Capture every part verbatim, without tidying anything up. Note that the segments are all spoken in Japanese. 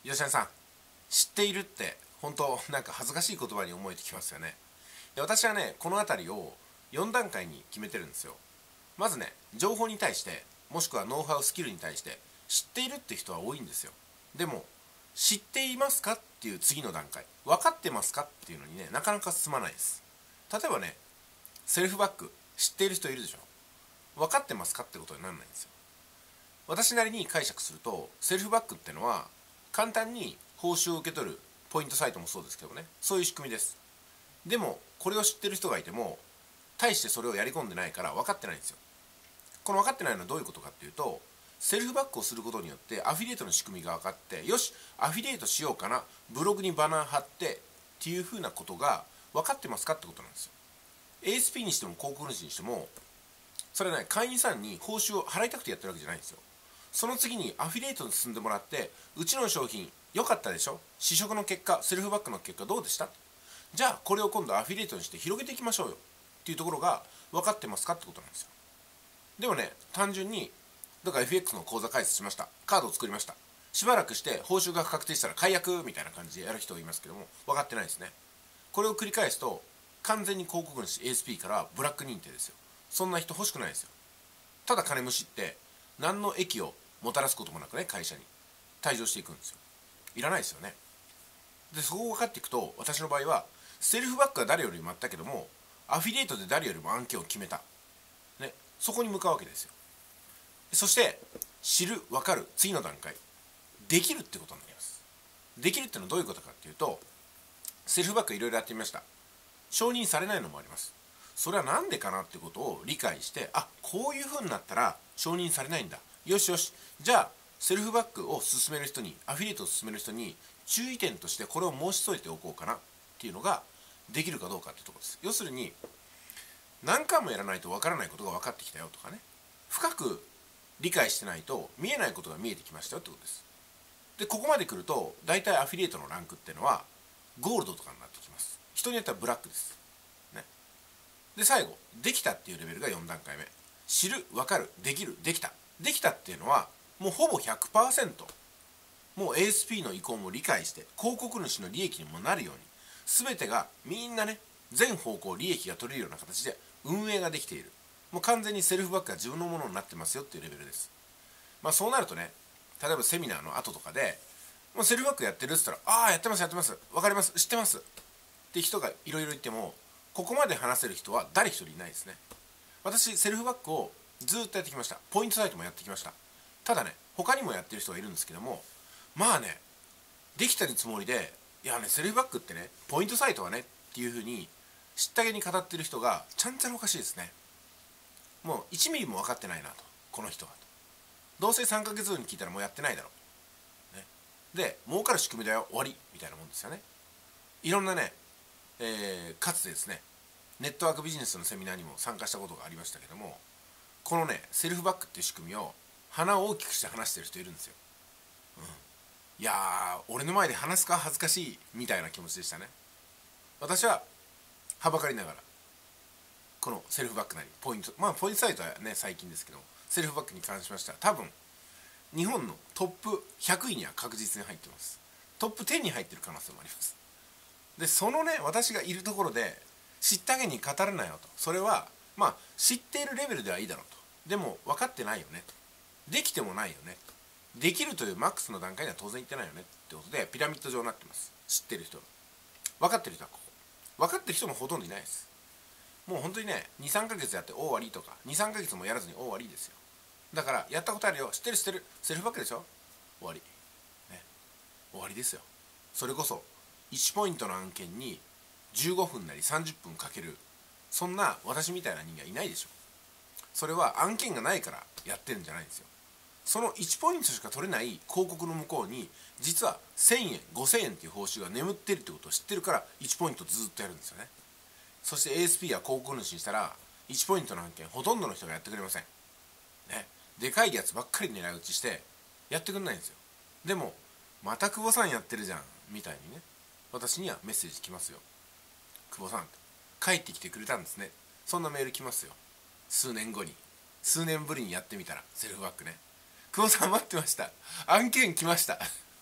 吉谷さん、知っているって本当なんか恥ずかしい言葉に思えてきますよね。で私はね、この辺りをよん段階に決めてるんですよ。まずね、情報に対して、もしくはノウハウスキルに対して知っているって人は多いんですよ。でも知っていますかっていう次の段階、分かってますかっていうのにね、なかなか進まないです。例えばね、セルフバック知っている人いるでしょ。分かってますかってことにならないんですよ。私なりに解釈すると、セルフバックってのは簡単に報酬を受け取るポイントサイトもそうですけどね、そういう仕組みです。でもこれを知ってる人がいても、大してそれをやり込んでないから分かってないんですよ。この分かってないのはどういうことかっていうと、セルフバックをすることによってアフィリエイトの仕組みが分かって、よしアフィリエイトしようかな、ブログにバナー貼ってっていうふうなことが分かってますかってことなんですよ。 エーエスピー にしても広告主にしても、それはね、会員さんに報酬を払いたくてやってるわけじゃないんですよ。その次にアフィリエイトに進んでもらって、うちの商品良かったでしょ、試食の結果、セルフバックの結果どうでした、じゃあこれを今度アフィリエイトにして広げていきましょうよっていうところが分かってますかってことなんですよ。でもね、単純にだから エフエックス の口座開設しました、カードを作りました、しばらくして報酬が確定したら解約みたいな感じでやる人がいますけども、分かってないですね。これを繰り返すと完全に広告主 エーエスピー からブラック認定ですよ。そんな人欲しくないですよ。ただ金無視って何の益をもたらすこともなくね、会社に退場していくんですよ。いらないですよね。でそこを分かっていくと、私の場合はセルフバックは誰よりもあったけども、アフィリエイトで誰よりも案件を決めた、ね、そこに向かうわけですよ。そして知る、分かる、次の段階、できるってことになります。できるってのはどういうことかっていうと、セルフバックいろいろやってみました。承認されないのもあります。それは何でかなってことを理解して、あ、こういう風になったら承認されないんだ、よしよし、じゃあセルフバックを進める人に、アフィリエイトを進める人に注意点としてこれを申し添えておこうかなっていうのができるかどうかっていうところです。要するに何回もやらないと分からないことが分かってきたよとかね、深く理解してないと見えないことが見えてきましたよってことです。でここまで来ると大体アフィリエイトのランクっていうのはゴールドとかになってきます。人によってはブラックです、ね、で最後、できたっていうレベルがよん段階目。知る、分かる、できる、できた。できたっていうのはもうほぼ ひゃくパーセント、 もう エーエスピー の意向も理解して広告主の利益にもなるように、全てがみんなね、全方向利益が取れるような形で運営ができている。もう完全にセルフバックが自分のものになってますよっていうレベルです。まあそうなるとね、例えばセミナーの後とかでもうセルフバックやってるって言ったら、ああやってますやってます、分かります、知ってますって人がいろいろ言っても、ここまで話せる人は誰一人いないですね。私セルフバックをずっとやってきました。ポイントサイトもやってきました。ただね、他にもやってる人がいるんですけども、まあね、できたつもりで、いやね、セルフバックってね、ポイントサイトはねっていうふうに知ったげに語ってる人がちゃんちゃらおかしいですね。もういちミリも分かってないなと、この人はと。どうせさんかげつごに聞いたらもうやってないだろう、ね、で儲かる仕組みだよ終わりみたいなもんですよね。いろんなね、えー、かつてですね、ネットワークビジネスのセミナーにも参加したことがありましたけども、このねセルフバックっていう仕組みを鼻を大きくして話してる人いるんですよ、うん、いやー、俺の前で話すか恥ずかしいみたいな気持ちでしたね。私ははばかりながらこのセルフバックなりポイント、まあポイントサイトはね最近ですけども、セルフバックに関しましては多分日本のトップひゃくいには確実に入ってます。トップじゅうに入ってる可能性もあります。でそのね、私がいるところで知ったげに語るなよと、それはまあ知っているレベルではいいだろうと、でも分かってないよねと、できてもないよねと、できるというマックスの段階には当然いってないよねってことでピラミッド状になってます。知ってる人は、分かってる人はここ、分かってる人もほとんどいないです。もう本当にね、にさんかげつやって大終わりとか、にさんかげつもやらずに大終わりですよ。だからやったことあるよ、知ってる知ってる、セルフバックでしょ、終わり、ね、終わりですよ。それこそいちポイントの案件にじゅうごふんなりさんじゅっぷんかける、そんな私みたいな人間いないでしょ。それは案件がないからやってるんじゃないんですよ。そのいちポイントしか取れない広告の向こうに実はせんえんごせんえんっていう報酬が眠ってるってことを知ってるからいちポイントずっとやるんですよね。そして エーエスピー や広告主にしたらいちポイントの案件ほとんどの人がやってくれませんね。でかいやつばっかり狙い撃ちしてやってくれないんですよ。でもまた久保さんやってるじゃんみたいにね、私にはメッセージ来ますよ。久保さん帰ってきてくれたんですね、そんなメール来ますよ。数年後に、数年ぶりにやってみたらセルフバックね、久保さん待ってました、案件来ました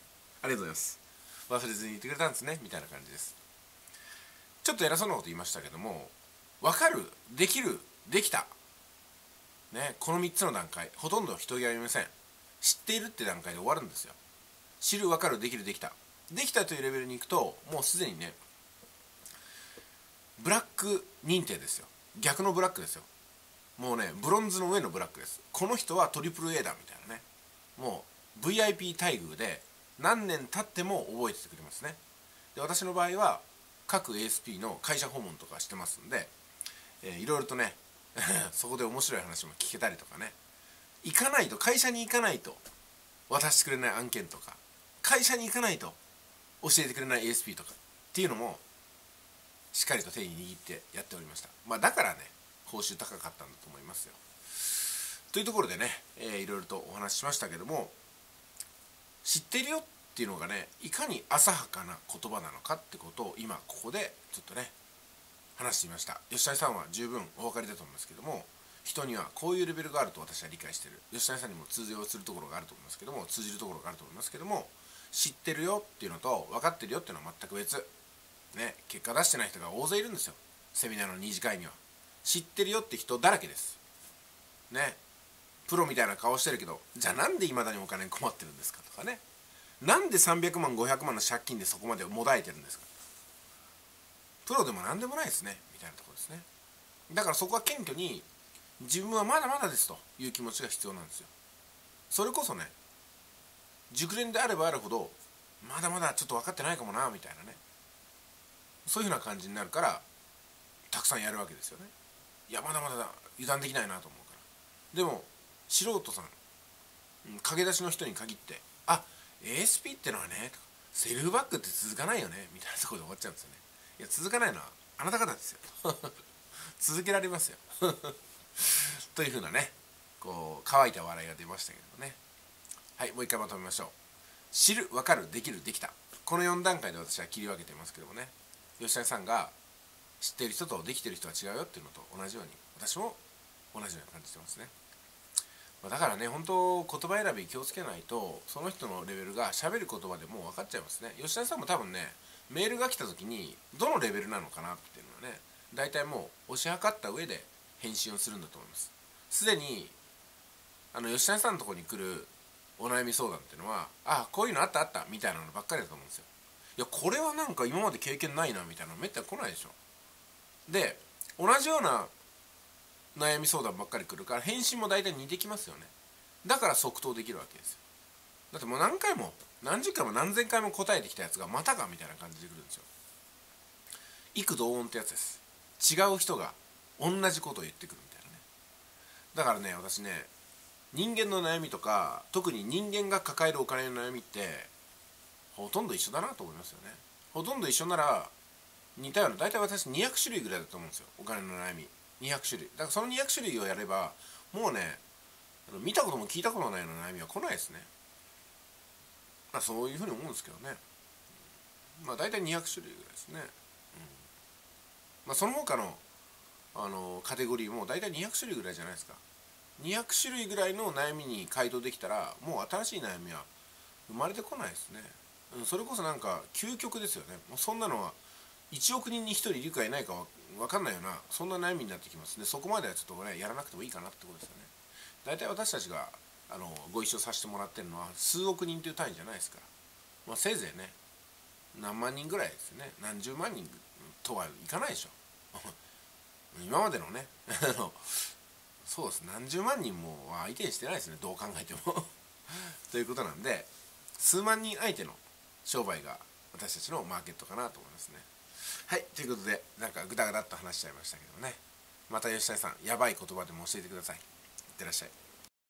ありがとうございます。忘れずに言ってくれたんですねみたいな感じです。ちょっと偉そうなこと言いましたけども、分かる、できる、できた、ね、このみっつの段階、ほとんど人気ありません。知っているって段階で終わるんですよ。知る、分かる、できる、できた、できたというレベルに行くと、もうすでにね、ブラック認定ですよ。逆のブラックですよ。もうね、ブロンズの上のブラックです。この人はトリプル A だみたいなね。もう ブイアイピー 待遇で何年経っても覚えててくれますね。で、私の場合は各 エーエスピー の会社訪問とかしてますんで、えー、いろいろとねそこで面白い話も聞けたりとかね、行かないと、会社に行かないと渡してくれない案件とか、会社に行かないと教えてくれない エーエスピー とかっていうのもしっかりと手に握ってやっておりました。まあだからね、報酬高かったんだと思いますよ。というところでね、えー、いろいろとお話ししましたけども、知ってるよっていうのがね、いかに浅はかな言葉なのかってことを今ここでちょっとね話してみました。吉谷さんは十分お分かりだと思いますけども、人にはこういうレベルがあると私は理解している。吉谷さんにも通用するところがあると思いますけども、通じるところがあると思いますけども、知ってるよっていうのと分かってるよっていうのは全く別ね。結果出してない人が大勢いるんですよ、セミナーの二次会には。知ってるよって人だらけですね。プロみたいな顔してるけど、じゃあなんでいまだにお金に困ってるんですかとかね、なんでさんびゃくまんごひゃくまんの借金でそこまでもだえてるんですか。プロでも何でもないですねみたいなところですね。だからそこは謙虚に自分はまだまだですという気持ちが必要なんですよ。それこそね、熟練であればあるほどまだまだちょっと分かってないかもなみたいなね、そういうふうな感じになるからたくさんやるわけですよね。いやまだまだ油断できないなと思うから。でも素人さん、駆け出しの人に限って「あ エーエスピー ってのはね」とか「セルフバックって続かないよね」みたいなところで終わっちゃうんですよね。いや続かないのはあなた方ですよ続けられますよというふうなね、こう乾いた笑いが出ましたけどね。はい、もう一回まとめましょう。知る、分かる、できる、できた、このよん段階で私は切り分けてますけどもね、吉谷さんが知っている人とできている人は違うよっていうのと同じように、私も同じように感じてますね。だからね、本当言葉選び気をつけないと、その人のレベルが喋る言葉でもう分かっちゃいますね。吉谷さんも多分ね、メールが来た時にどのレベルなのかなっていうのはね、大体もう推し量った上で返信をするんだと思います。すでにあの吉谷さんのところに来るお悩み相談っていうのは、あこういうのあったあったみたいなのばっかりだと思うんですよ。いやこれはなんか今まで経験ないなみたいなのめったに来ないでしょ。で同じような悩み相談ばっかり来るから返信も大体似てきますよね。だから即答できるわけですよ。だってもう何回も何十回も何千回も答えてきたやつがまたかみたいな感じで来るんですよ。異口同音ってやつです。違う人が同じことを言ってくるみたいなね。だからね、私ね、人間の悩みとか特に人間が抱えるお金の悩みってほとんど一緒だなと思いますよね。ほとんど一緒なら似たような、大体私にひゃくしゅるいぐらいだと思うんですよ、お金の悩み。にひゃくしゅるいだから、そのにひゃくしゅるいをやればもうね、見たことも聞いたことないような悩みは来ないですね。まあそういうふうに思うんですけどね。まあ大体にひゃくしゅるいぐらいですね。うん、まあその他のあのカテゴリーも大体にひゃくしゅるいぐらいじゃないですか。にひゃくしゅるいぐらいの悩みに回答できたらもう新しい悩みは生まれてこないですね。うん、それこそなんか究極ですよね。もうそんなのはいちおくにんにひとりいるかいないか分かんないような、そんな悩みになってきますね。そこまではちょっとねやらなくてもいいかなってことですよね。大体私たちがあのご一緒させてもらってるのは数億人という単位じゃないですから、まあ、せいぜいね何万人ぐらいですよね。何十万人とはいかないでしょ今までのねそうです、何十万人もは相手にしてないですね、どう考えてもということなんで、数万人相手の商売が私たちのマーケットかなと思いますね。はい、ということでなんかグダグダっと話しちゃいましたけどね。また吉谷さんやばい言葉でも教えてください。いってらっしゃい。